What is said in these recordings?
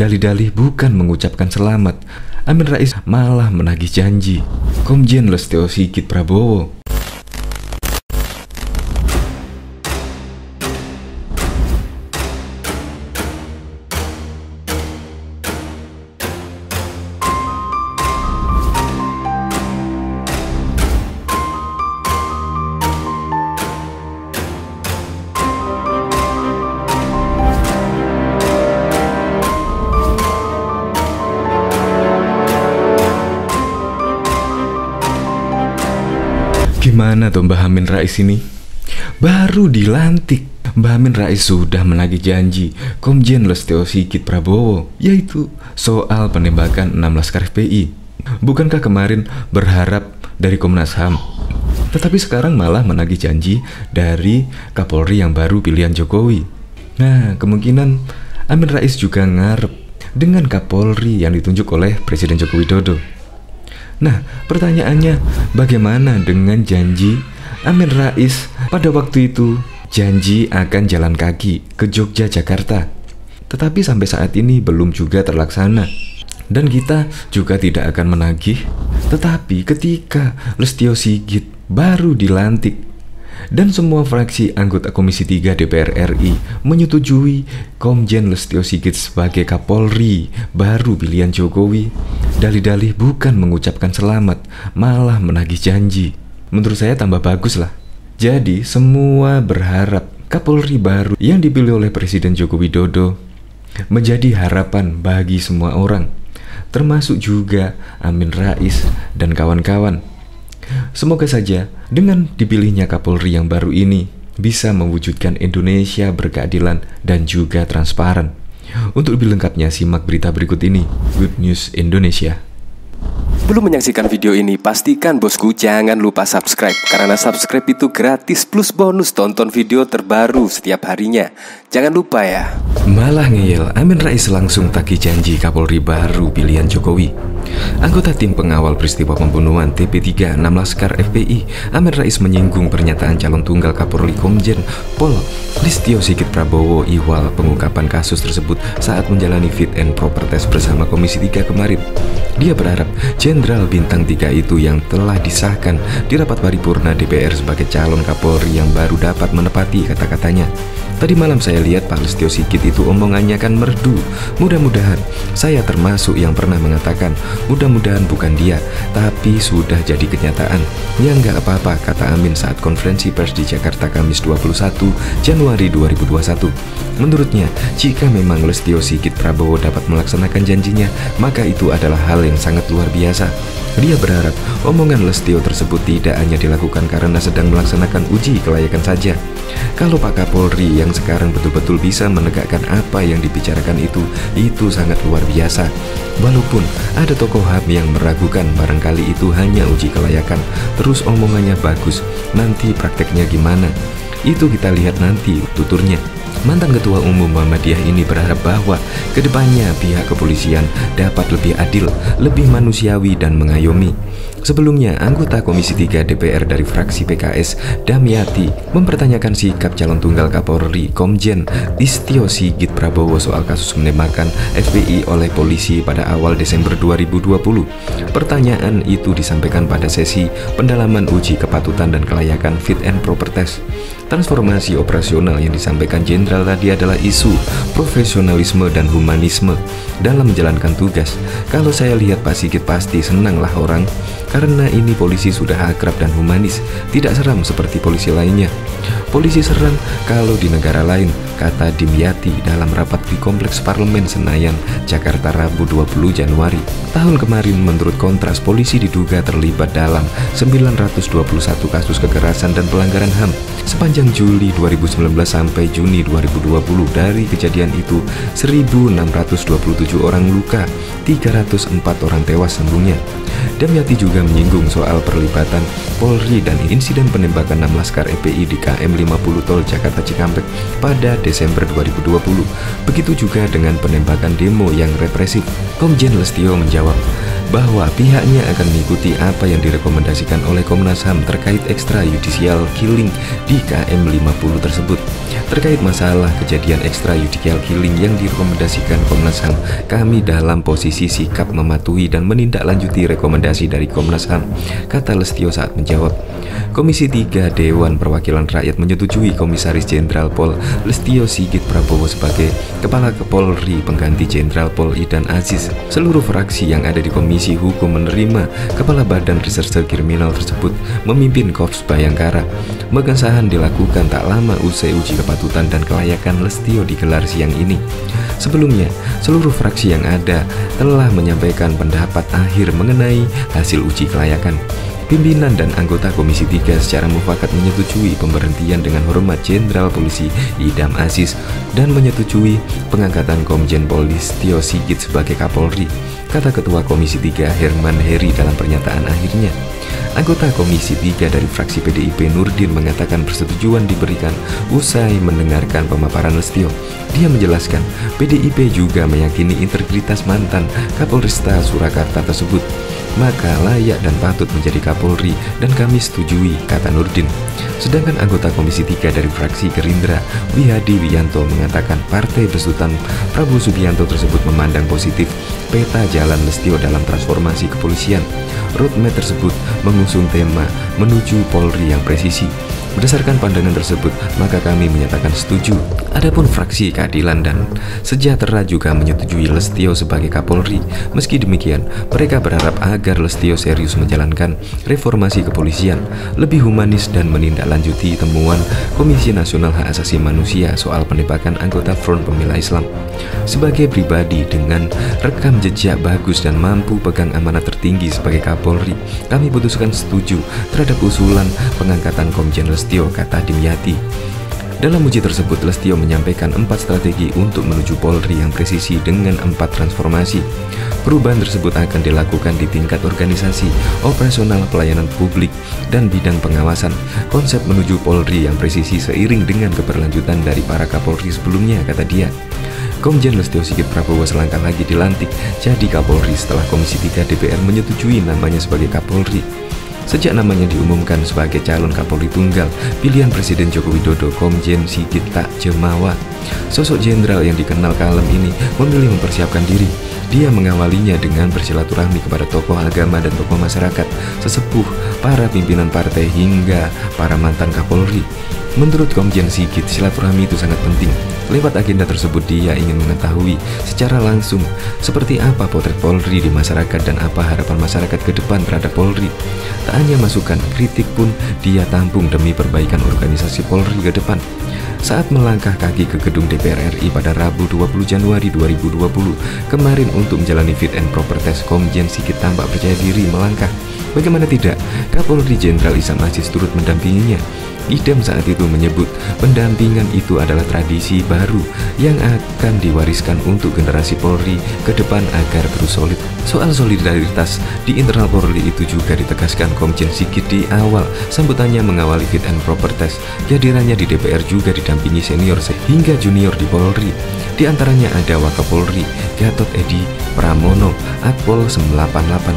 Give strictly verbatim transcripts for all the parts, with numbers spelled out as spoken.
Dalih-dalih bukan mengucapkan selamat, Amin Rais malah menagih janji. Komjen Listio Sigit Prabowo. Gimana tuh Mbah Amin Rais ini? Baru dilantik, Mbah Amin Rais sudah menagih janji Komjen Listio Sigit Prabowo, yaitu soal penembakan enam laskar F P I. Bukankah kemarin berharap dari Komnas H A M, tetapi sekarang malah menagih janji dari Kapolri yang baru pilihan Jokowi. Nah, kemungkinan Amin Rais juga ngarep dengan Kapolri yang ditunjuk oleh Presiden Joko Widodo. Nah, pertanyaannya, bagaimana dengan janji Amin Rais pada waktu itu? Janji akan jalan kaki ke Jogja, Jakarta, tetapi sampai saat ini belum juga terlaksana. Dan kita juga tidak akan menagih. Tetapi ketika Listio Sigit baru dilantik dan semua fraksi anggota Komisi tiga D P R R I menyetujui Komjen Listio Sigit sebagai Kapolri baru pilihan Jokowi, dalih-dalih bukan mengucapkan selamat, malah menagih janji. Menurut saya tambah bagus lah. Jadi semua berharap Kapolri baru yang dipilih oleh Presiden Joko Widodo menjadi harapan bagi semua orang, termasuk juga Amin Rais dan kawan-kawan. Semoga saja dengan dipilihnya Kapolri yang baru ini bisa mewujudkan Indonesia berkeadilan dan juga transparan. Untuk lebih lengkapnya simak berita berikut ini. Good News Indonesia. Belum menyaksikan video ini, pastikan bosku jangan lupa subscribe, karena subscribe itu gratis plus bonus tonton video terbaru setiap harinya. Jangan lupa ya. Malah ngeyel, Amin Rais langsung tagih janji Kapolri baru pilihan Jokowi. Anggota tim pengawal peristiwa pembunuhan T P tiga enam laskar F P I, Amin Rais menyinggung pernyataan calon tunggal Kapolri Komjen Pol Listio Sigit Prabowo ihwal pengungkapan kasus tersebut saat menjalani fit and proper test bersama Komisi tiga kemarin. Dia berharap Jenderal Bintang tiga itu yang telah disahkan di rapat paripurna D P R sebagai calon Kapolri yang baru dapat menepati kata-katanya. Tadi malam saya lihat Pak Listio Sigit itu omongannya kan merdu. Mudah-mudahan saya termasuk yang pernah mengatakan mudah-mudahan bukan dia, tapi sudah jadi kenyataan. Ya nggak apa-apa, kata Amin saat konferensi pers di Jakarta Kamis dua puluh satu Januari dua ribu dua puluh satu. Menurutnya, jika memang Listio Sigit Prabowo dapat melaksanakan janjinya, maka itu adalah hal yang sangat luar biasa. Dia berharap omongan Listio tersebut tidak hanya dilakukan karena sedang melaksanakan uji kelayakan saja. Kalau Pak Kapolri yang sekarang betul-betul bisa menegakkan apa yang dibicarakan itu, itu sangat luar biasa. Walaupun ada tokoh H A M yang meragukan barangkali itu hanya uji kelayakan, terus omongannya bagus, nanti prakteknya gimana? Itu kita lihat nanti, tuturnya. Mantan Ketua Umum Muhammadiyah ini berharap bahwa kedepannya pihak kepolisian dapat lebih adil, lebih manusiawi dan mengayomi. Sebelumnya, anggota Komisi tiga D P R dari fraksi P K S, Damyati, mempertanyakan sikap calon tunggal Kapolri Komjen Listio Sigit Prabowo soal kasus penembakan F P I oleh polisi pada awal Desember dua ribu dua puluh. Pertanyaan itu disampaikan pada sesi pendalaman uji kepatutan dan kelayakan fit and proper test. Transformasi operasional yang disampaikan Jenderal tadi adalah isu profesionalisme dan humanisme dalam menjalankan tugas. Kalau saya lihat Pak Sigit pasti senanglah orang, karena ini polisi sudah akrab dan humanis, tidak seram seperti polisi lainnya. Polisi seram kalau di negara lain, kata Dimyati dalam rapat di Kompleks Parlemen Senayan, Jakarta Rabu dua puluh Januari. Tahun kemarin menurut Kontras, polisi diduga terlibat dalam sembilan ratus dua puluh satu kasus kekerasan dan pelanggaran H A M. Sepanjang Juli dua ribu sembilan belas sampai Juni dua ribu dua puluh, dari kejadian itu seribu enam ratus dua puluh tujuh orang luka, tiga ratus empat orang tewas sambungnya. Damyati juga menyinggung soal perlibatan Polri dan insiden penembakan enam laskar F P I di K M lima puluh Tol Jakarta Cikampek pada Desember dua ribu dua puluh. Begitu juga dengan penembakan demo yang represif. Komjen Listio menjawab, bahwa pihaknya akan mengikuti apa yang direkomendasikan oleh Komnas H A M terkait extrajudicial killing di K M lima puluh tersebut. Terkait masalah kejadian extrajudicial killing yang direkomendasikan Komnas H A M, kami dalam posisi sikap mematuhi dan menindaklanjuti rekomendasi dari Komnas H A M, kata Lestio saat menjawab. Komisi tiga Dewan Perwakilan Rakyat menyetujui Komisaris Jenderal Pol Lestio Sigit Prabowo sebagai Kepala Polri pengganti Jenderal Pol Idam Aziz. Seluruh fraksi yang ada di Komisi Hukum menerima Kepala Badan Reserse Kriminal tersebut memimpin Korps Bayangkara. Pengesahan dilakukan tak lama usai uji kepatutan dan kelayakan Lestio digelar siang ini. Sebelumnya, seluruh fraksi yang ada telah menyampaikan pendapat akhir mengenai hasil uji kelayakan. Pimpinan dan anggota Komisi tiga secara mufakat menyetujui pemberhentian dengan hormat Jenderal Polisi Idam Aziz dan menyetujui pengangkatan Komjen Pol Lestio Sigit sebagai Kapolri, kata Ketua Komisi tiga Herman Heri dalam pernyataan akhirnya. Anggota Komisi tiga dari fraksi P D I P Nurdin mengatakan persetujuan diberikan usai mendengarkan pemaparan Lestio. Dia menjelaskan P D I P juga meyakini integritas mantan Kapolresta Surakarta tersebut, maka layak dan patut menjadi Kapolri dan kami setujui, kata Nurdin. Sedangkan anggota Komisi tiga dari fraksi Gerindra Wihadi Wiyanto mengatakan partai besutan Prabowo Subianto tersebut memandang positif peta jalan Lestio dalam transformasi kepolisian. Roadmap tersebut mengusung tema menuju Polri yang presisi. Berdasarkan pandangan tersebut, maka kami menyatakan setuju. Adapun fraksi Keadilan dan Sejahtera juga menyetujui Lestio sebagai Kapolri. Meski demikian, mereka berharap agar Lestio serius menjalankan reformasi kepolisian, lebih humanis dan menindaklanjuti temuan Komisi Nasional Hak Asasi Manusia soal penembakan anggota Front Pembela Islam. Sebagai pribadi dengan rekam jejak bagus dan mampu pegang amanat tertinggi sebagai Kapolri, kami putuskan setuju terhadap usulan pengangkatan Komjen Lestio, kata Dimyati. Dalam uji tersebut, Lestio menyampaikan empat strategi untuk menuju Polri yang presisi dengan empat transformasi. Perubahan tersebut akan dilakukan di tingkat organisasi, operasional, pelayanan publik, dan bidang pengawasan. Konsep menuju Polri yang presisi seiring dengan keberlanjutan dari para Kapolri sebelumnya, kata dia. Komjen Lestio Sigit Prabowo selangkah lagi dilantik jadi Kapolri setelah Komisi tiga D P R menyetujui namanya sebagai Kapolri. Sejak namanya diumumkan sebagai calon Kapolri tunggal pilihan Presiden Joko Widodo, Komjen Sigit tak jemawa. Sosok jenderal yang dikenal kalem ini memilih mempersiapkan diri. Dia mengawalinya dengan bersilaturahmi kepada tokoh agama dan tokoh masyarakat, sesepuh, para pimpinan partai hingga para mantan Kapolri. Menurut Komjen Sigit, silaturahmi itu sangat penting. Lewat agenda tersebut, dia ingin mengetahui secara langsung seperti apa potret Polri di masyarakat dan apa harapan masyarakat ke depan terhadap Polri. Tak hanya masukan, kritik pun dia tampung demi perbaikan organisasi Polri ke depan. Saat melangkah kaki ke gedung D P R R I pada Rabu dua puluh Januari dua ribu dua puluh kemarin untuk menjalani fit and proper test, Komjen Sigit tampak percaya diri melangkah. Bagaimana tidak, Kapolri Jenderal Idam Aziz turut mendampinginya. Idam saat itu menyebut pendampingan itu adalah tradisi baru yang akan diwariskan untuk generasi Polri ke depan agar terus solid. Soal solidaritas di internal Polri itu juga ditegaskan Komjen Sigit di awal sambutannya mengawali fit and proper test. Kehadirannya di D P R juga didampingi senior hingga junior di Polri. Di antaranya ada Wakapolri Gatot Edi Pramono, Akpol sembilan delapan delapan,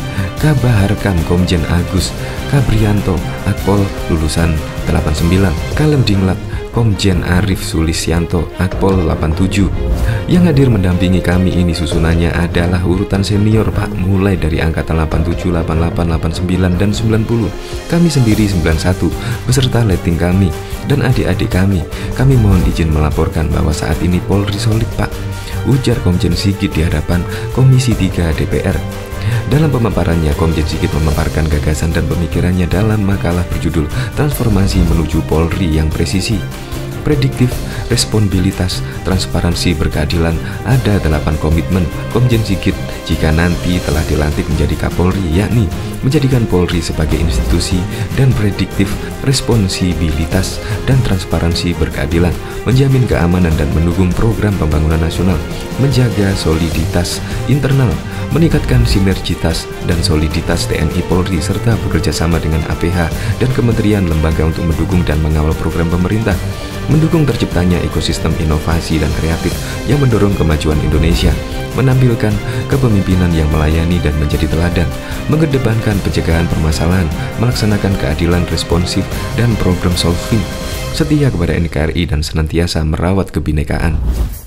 Kabaharkam Komjen Agus Kabrianto, Akpol lulusan delapan sembilan, Kalem Dinglat Komjen Arif Sulisyanto, Akpol delapan tujuh. Yang hadir mendampingi kami ini susunannya adalah urutan senior Pak, mulai dari angkatan delapan tujuh, delapan delapan, delapan sembilan, dan sembilan puluh. Kami sendiri sembilan satu, beserta letting kami dan adik-adik kami. Kami mohon izin melaporkan bahwa saat ini Polri solid Pak, ujar Komjen Sigit di hadapan Komisi tiga D P R. Dalam pemaparannya, Komjen Sigit memaparkan gagasan dan pemikirannya dalam makalah berjudul Transformasi Menuju Polri yang Presisi. Prediktif, responsibilitas, transparansi, berkeadilan, ada delapan komitmen Komjen Sigit jika nanti telah dilantik menjadi Kapolri, yakni menjadikan Polri sebagai institusi dan prediktif, responsibilitas, dan transparansi, berkeadilan, menjamin keamanan dan mendukung program pembangunan nasional, menjaga soliditas internal, meningkatkan sinergitas dan soliditas T N I Polri serta bekerjasama dengan A P H dan kementerian lembaga untuk mendukung dan mengawal program pemerintah, mendukung terciptanya ekosistem inovasi dan kreatif yang mendorong kemajuan Indonesia, menampilkan kepemimpinan yang melayani dan menjadi teladan, mengedepankan pencegahan permasalahan, melaksanakan keadilan responsif dan problem solving, setia kepada N K R I dan senantiasa merawat kebinekaan.